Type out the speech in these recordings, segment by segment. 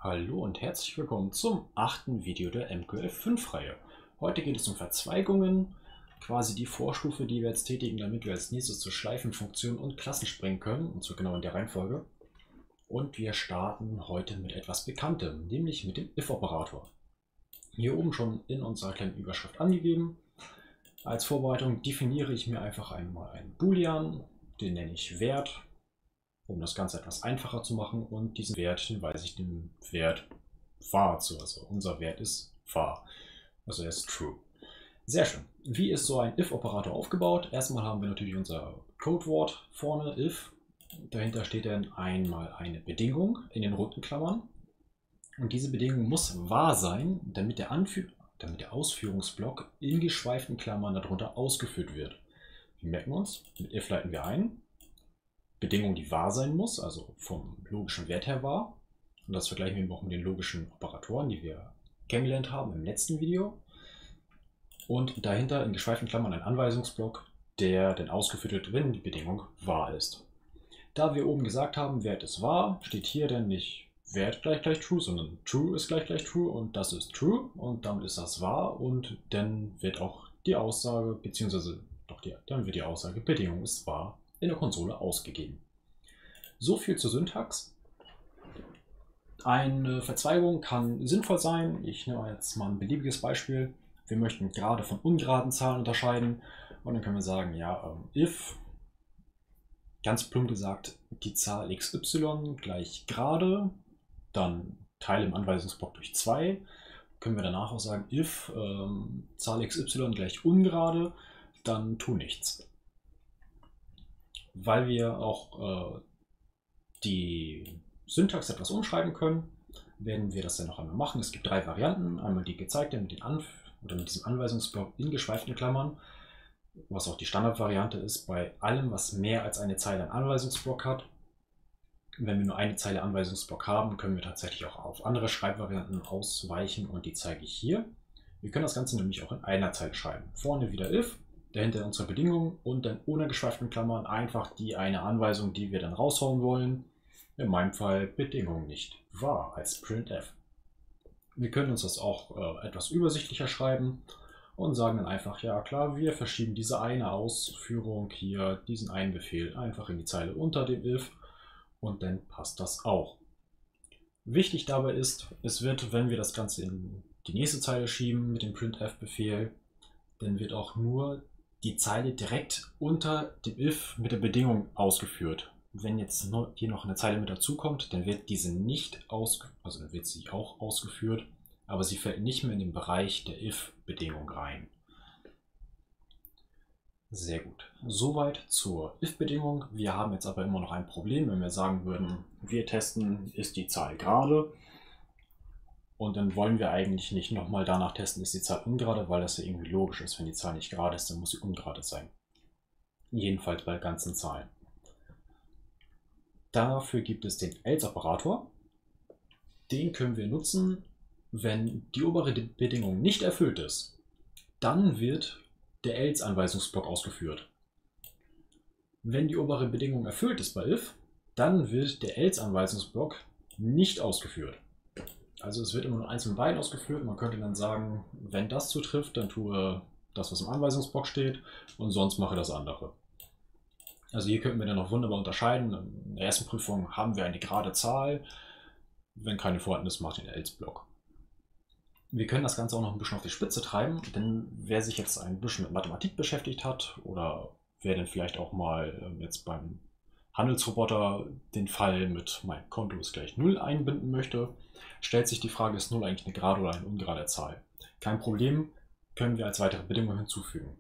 Hallo und herzlich willkommen zum 8. Video der MQL5-Reihe. Heute geht es um Verzweigungen, quasi die Vorstufe, die wir jetzt tätigen, damit wir als nächstes zu Schleifenfunktionen und Klassen springen können, und zwar genau in der Reihenfolge. Und wir starten heute mit etwas Bekanntem, nämlich mit dem if-Operator. Hier oben schon in unserer kleinen Überschrift angegeben. Als Vorbereitung definiere ich mir einfach einmal einen Boolean, den nenne ich Wert, um das Ganze etwas einfacher zu machen, und diesen Wert, den weise ich dem Wert var zu. Also unser Wert ist var, also er ist true. Sehr schön. Wie ist so ein if-Operator aufgebaut? Erstmal haben wir natürlich unser Codewort vorne, if. Dahinter steht dann einmal eine Bedingung in den roten Klammern. Und diese Bedingung muss wahr sein, damit der Ausführungsblock in geschweiften Klammern darunter ausgeführt wird. Wir merken uns, mit if leiten wir ein. Bedingung, die wahr sein muss, also vom logischen Wert her wahr. Und das vergleichen wir auch mit den logischen Operatoren, die wir kennengelernt haben im letzten Video. Und dahinter in geschweiften Klammern ein Anweisungsblock, der dann ausgeführt wird, wenn die Bedingung wahr ist. Da wir oben gesagt haben, Wert ist wahr, steht hier dann nicht Wert gleich true, sondern true ist gleich true und das ist true und damit ist das wahr und dann wird auch die Aussage, beziehungsweise dann wird die Aussage Bedingung ist wahr in der Konsole ausgegeben. So viel zur Syntax. Eine Verzweigung kann sinnvoll sein. Ich nehme jetzt mal ein beliebiges Beispiel. Wir möchten gerade von ungeraden Zahlen unterscheiden und dann können wir sagen, ja, if, ganz plump gesagt, die Zahl xy gleich gerade, dann teile im Anweisungsblock durch 2. Können wir danach auch sagen, if Zahl xy gleich ungerade, dann tu nichts. Weil wir auch die Syntax etwas umschreiben können, werden wir das dann noch einmal machen. Es gibt 3 Varianten. Einmal die gezeigte mit diesem Anweisungsblock in geschweiften Klammern, was auch die Standardvariante ist bei allem, was mehr als eine Zeile an Anweisungsblock hat. Wenn wir nur eine Zeile Anweisungsblock haben, können wir tatsächlich auch auf andere Schreibvarianten ausweichen und die zeige ich hier. Wir können das Ganze nämlich auch in einer Zeile schreiben. Vorne wieder if, dahinter unsere Bedingung und dann ohne geschweiften Klammern einfach die eine Anweisung, die wir dann raushauen wollen. In meinem Fall Bedingung nicht wahr als printf. Wir können uns das auch etwas übersichtlicher schreiben und sagen dann einfach, ja klar, wir verschieben diese eine Ausführung hier, diesen einen Befehl einfach in die Zeile unter dem if und dann passt das auch. Wichtig dabei ist, es wird, wenn wir das Ganze in die nächste Zeile schieben mit dem printf-Befehl, dann wird auch nur die Zeile direkt unter dem if mit der Bedingung ausgeführt. Wenn jetzt hier noch eine Zeile mit dazu kommt, dann wird diese nicht also dann wird sie auch ausgeführt, aber sie fällt nicht mehr in den Bereich der if-Bedingung rein. Sehr gut. Soweit zur if-Bedingung. Wir haben jetzt aber immer noch ein Problem, wenn wir sagen würden, wir testen, ist die Zahl gerade. Und dann wollen wir eigentlich nicht nochmal danach testen, ist die Zahl ungerade, weil das ja irgendwie logisch ist. Wenn die Zahl nicht gerade ist, dann muss sie ungerade sein. Jedenfalls bei ganzen Zahlen. Dafür gibt es den else-Operator. Den können wir nutzen, wenn die obere Bedingung nicht erfüllt ist. Dann wird der else-Anweisungsblock ausgeführt. Wenn die obere Bedingung erfüllt ist bei if, dann wird der else-Anweisungsblock nicht ausgeführt. Also es wird immer nur eins von beiden ausgeführt. Man könnte dann sagen, wenn das zutrifft, dann tue das, was im Anweisungsblock steht und sonst mache das andere. Also hier könnten wir dann noch wunderbar unterscheiden. In der ersten Prüfung haben wir eine gerade Zahl. Wenn keine vorhanden ist, macht den else-Block. Wir können das Ganze auch noch ein bisschen auf die Spitze treiben, denn wer sich jetzt ein bisschen mit Mathematik beschäftigt hat oder wer dann vielleicht auch mal jetzt beim Handelsroboter den Fall mit mein Konto ist gleich 0 einbinden möchte, stellt sich die Frage, ist 0 eigentlich eine gerade oder eine ungerade Zahl? Kein Problem, können wir als weitere Bedingung hinzufügen.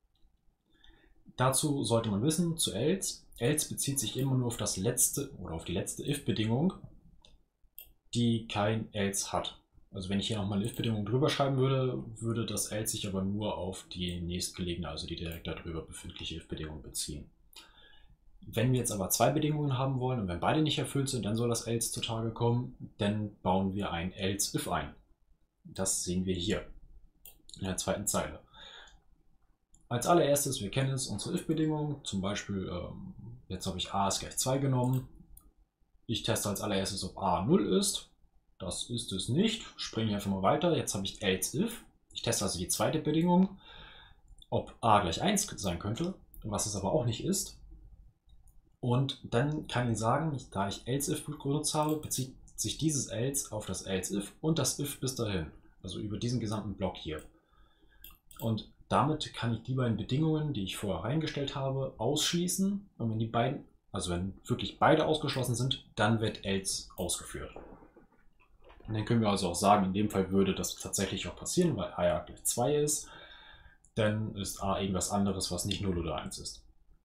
Dazu sollte man wissen, zu else. Else bezieht sich immer nur auf das letzte oder auf die letzte if-Bedingung, die kein else hat. Also wenn ich hier nochmal eine if-Bedingung drüber schreiben würde, würde das else sich aber nur auf die nächstgelegene, also die direkt darüber befindliche if-Bedingung beziehen. Wenn wir jetzt aber 2 Bedingungen haben wollen und wenn beide nicht erfüllt sind, dann soll das else zutage kommen, dann bauen wir ein else-if ein. Das sehen wir hier in der zweiten Zeile. Als allererstes, wir kennen es, unsere if-Bedingung, zum Beispiel, jetzt habe ich a ist gleich 2 genommen. Ich teste als allererstes, ob a 0 ist. das ist es nicht. Springe ich einfach mal weiter. Jetzt habe ich else if. Ich teste also die zweite Bedingung, ob a gleich 1 sein könnte, was es aber auch nicht ist. Und dann kann ich sagen, da ich else if benutzt habe, bezieht sich dieses else auf das else if und das if bis dahin. Also über diesen gesamten Block hier. Und damit kann ich die beiden Bedingungen, die ich vorher reingestellt habe, ausschließen. Und wenn die beiden, also wenn wirklich beide ausgeschlossen sind, dann wird else ausgeführt. Und dann können wir also auch sagen, in dem Fall würde das tatsächlich auch passieren, weil a ja gleich 2 ist. Dann ist a irgendwas anderes, was nicht 0 oder 1 ist.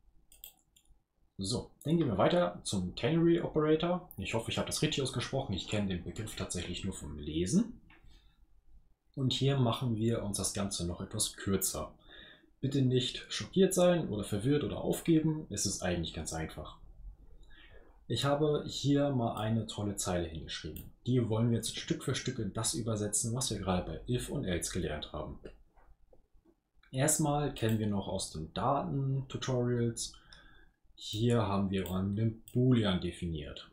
So, dann gehen wir weiter zum Ternary Operator. Ich hoffe, ich habe das richtig ausgesprochen. Ich kenne den Begriff tatsächlich nur vom Lesen. Und hier machen wir uns das Ganze noch etwas kürzer. Bitte nicht schockiert sein oder verwirrt oder aufgeben. Es ist eigentlich ganz einfach. Ich habe hier mal eine tolle Zeile hingeschrieben. Die wollen wir jetzt Stück für Stück in das übersetzen, was wir gerade bei if und else gelernt haben. Erstmal kennen wir noch aus den Daten-Tutorials. Hier haben wir einen Boolean definiert.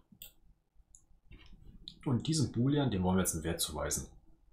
Und diesem Boolean, dem wollen wir jetzt einen Wert zuweisen.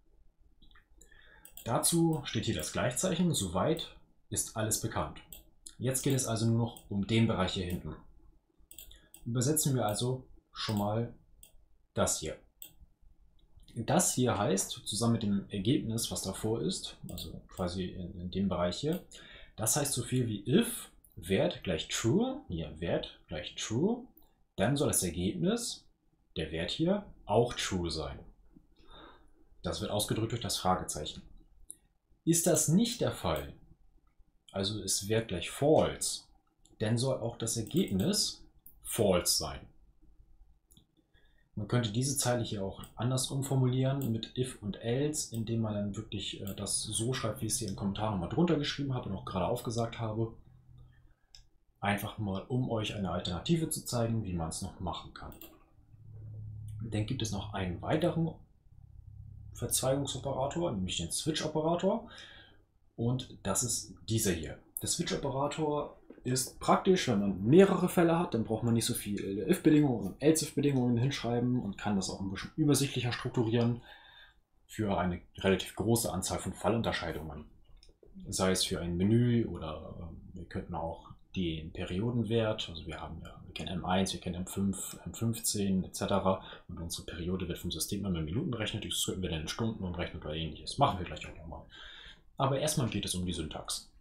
Dazu steht hier das Gleichzeichen, soweit ist alles bekannt. Jetzt geht es also nur noch um den Bereich hier hinten. Übersetzen wir also schon mal das hier. Das hier heißt, zusammen mit dem Ergebnis, was davor ist, also quasi in dem Bereich hier, das heißt so viel wie if Wert gleich true, hier Wert gleich true, dann soll das Ergebnis, der Wert hier, auch true sein. Das wird ausgedrückt durch das Fragezeichen. Ist das nicht der Fall, also ist Wert gleich false, dann soll auch das Ergebnis false sein. Man könnte diese Zeile hier auch anders umformulieren mit if und else, indem man dann wirklich das so schreibt, wie ich es hier im Kommentar nochmal drunter geschrieben habe und auch gerade aufgesagt habe. Einfach mal, um euch eine Alternative zu zeigen, wie man es noch machen kann. Dann gibt es noch einen weiteren Verzweigungsoperator, nämlich den Switch-Operator. Und das ist dieser hier. Der Switch-Operator ist praktisch, wenn man mehrere Fälle hat, dann braucht man nicht so viele if-Bedingungen und else-if-Bedingungen hinschreiben und kann das auch ein bisschen übersichtlicher strukturieren für eine relativ große Anzahl von Fallunterscheidungen. Sei es für ein Menü oder wir könnten auch den Periodenwert, also wir kennen M1, wir kennen M5, M15 etc. Und unsere Periode wird vom System immer in Minuten berechnet, das könnten wir dann in Stunden umrechnen oder ähnliches. Machen wir gleich auch nochmal. Aber erstmal geht es um die Syntax.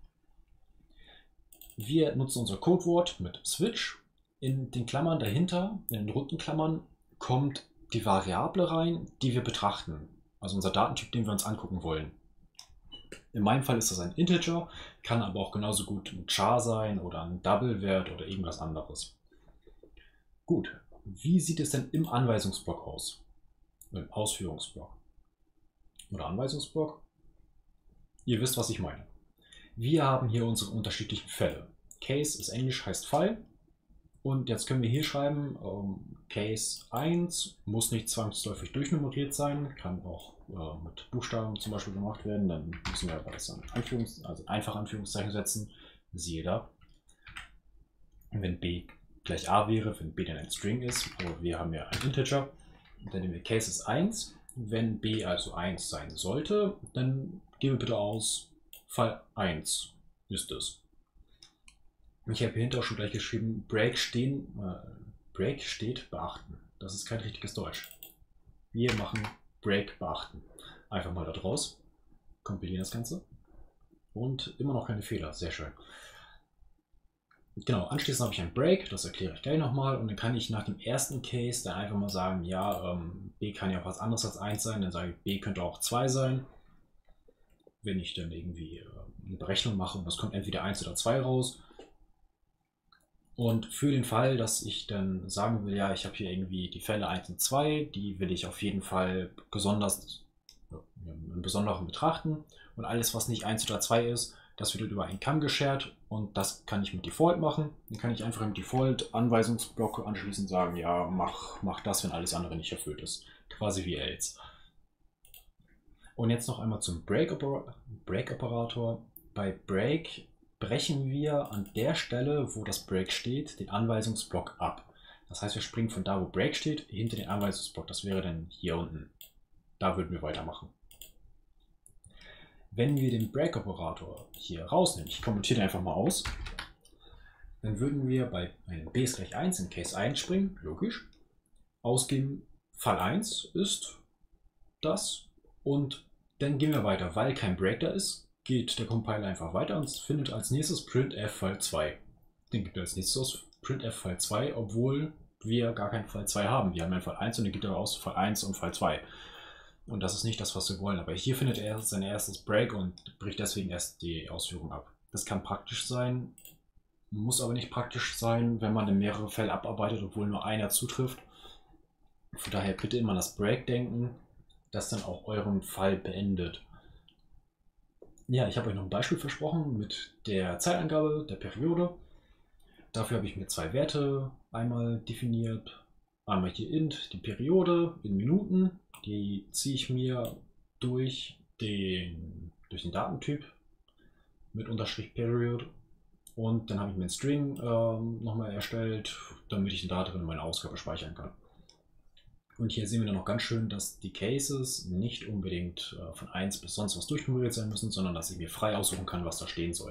Wir nutzen unser Codewort mit Switch. In den Klammern dahinter, in den runden Klammern, kommt die Variable rein, die wir betrachten. Also unser Datentyp, den wir uns angucken wollen. In meinem Fall ist das ein Integer, kann aber auch genauso gut ein Char sein oder ein Double-Wert oder irgendwas anderes. Gut, wie sieht es denn im Anweisungsblock aus? Im Ausführungsblock. Oder Anweisungsblock? Ihr wisst, was ich meine. Wir haben hier unsere unterschiedlichen Fälle. Case ist Englisch, heißt Fall. Und jetzt können wir hier schreiben, Case 1 muss nicht zwangsläufig durchnummeriert sein, kann auch mit Buchstaben zum Beispiel gemacht werden. Dann müssen wir aber das an einfach Anführungszeichen setzen, siehe da. Wenn b gleich a wäre, wenn b dann ein String ist, aber wir haben ja ein Integer, dann nehmen wir Case ist 1. Wenn b also 1 sein sollte, dann geben wir bitte aus, Fall 1 ist es. Ich habe hier hinter auch schon gleich geschrieben, Break steht beachten. Das ist kein richtiges Deutsch. Wir machen Break beachten. Einfach mal da draus, kompilieren das Ganze und immer noch keine Fehler. Sehr schön. Genau, anschließend habe ich ein Break, das erkläre ich gleich nochmal und dann kann ich nach dem ersten Case dann einfach mal sagen, ja, b kann ja auch was anderes als 1 sein, dann sage ich, b könnte auch 2 sein. Wenn ich dann irgendwie eine Berechnung mache und das kommt entweder 1 oder 2 raus. Und für den Fall, dass ich dann sagen will, ja, ich habe hier irgendwie die Fälle 1 und 2, die will ich auf jeden Fall im Besonderen betrachten. Und alles, was nicht 1 oder 2 ist, das wird über einen Kamm geschert und das kann ich mit Default machen. Dann kann ich einfach im Default-Anweisungsblock anschließend sagen, ja, mach das, wenn alles andere nicht erfüllt ist. Quasi wie else. Und jetzt noch einmal zum Break-Operator. Bei Break brechen wir an der Stelle, wo das Break steht, den Anweisungsblock ab. Das heißt, wir springen von da, wo Break steht, hinter den Anweisungsblock. Das wäre dann hier unten. Da würden wir weitermachen. Wenn wir den Break-Operator hier rausnehmen, ich kommentiere einfach mal aus, dann würden wir bei einem b ist gleich 1 in Case 1 springen, logisch, ausgeben, Fall 1 ist das und dann gehen wir weiter. Weil kein Break da ist, geht der Compiler einfach weiter und findet als nächstes printf Fall 2. Den gibt er als nächstes aus printf Fall 2, obwohl wir gar keinen Fall 2 haben. Wir haben einen Fall 1 und den gibt er aus Fall 1 und Fall 2. Und das ist nicht das, was wir wollen. Aber hier findet er sein erstes Break und bricht deswegen erst die Ausführung ab. Das kann praktisch sein, muss aber nicht praktisch sein, wenn man in mehrere Fälle abarbeitet, obwohl nur einer zutrifft. Von daher bitte immer an das Break denken, das dann auch euren Fall beendet. Ja, ich habe euch noch ein Beispiel versprochen mit der Zeitangabe der Periode. Dafür habe ich mir zwei Werte einmal definiert. Einmal hier int, die Periode in Minuten. Die ziehe ich mir durch den Datentyp mit Unterstrich Period. Und dann habe ich mir einen String nochmal erstellt, damit ich da drin meine Ausgabe speichern kann. Und hier sehen wir dann noch ganz schön, dass die Cases nicht unbedingt von 1 bis sonst was durchnummeriert sein müssen, sondern dass ich mir frei aussuchen kann, was da stehen soll.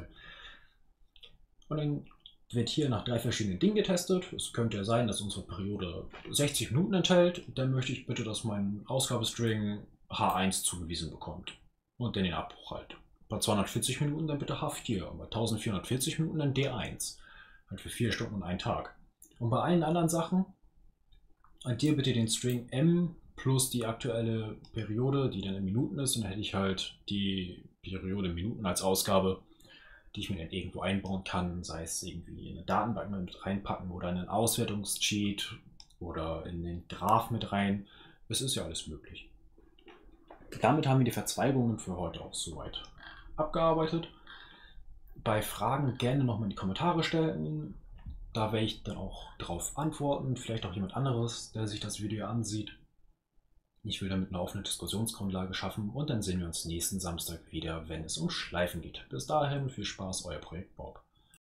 Und dann wird hier nach 3 verschiedenen Dingen getestet. Es könnte ja sein, dass unsere Periode 60 Minuten enthält. Dann möchte ich bitte, dass mein Ausgabestring H1 zugewiesen bekommt. Und dann den Abbruch halt. Bei 240 Minuten dann bitte H4. Und bei 1440 Minuten dann D1. Halt für 4 Stunden und 1 Tag. Und bei allen anderen Sachen addiere bitte den String m plus die aktuelle Periode, die dann in Minuten ist. Und dann hätte ich halt die Periode in Minuten als Ausgabe, die ich mir dann irgendwo einbauen kann, sei es irgendwie in eine Datenbank mit reinpacken oder in einen Auswertungscheat oder in den Graph mit rein. Es ist ja alles möglich. Damit haben wir die Verzweigungen für heute auch soweit abgearbeitet. Bei Fragen gerne nochmal in die Kommentare stellen. Da werde ich dann auch darauf antworten. Vielleicht auch jemand anderes, der sich das Video ansieht. Ich will damit eine offene Diskussionsgrundlage schaffen und dann sehen wir uns nächsten Samstag wieder, wenn es um Schleifen geht. Bis dahin viel Spaß, euer Projekt Bob.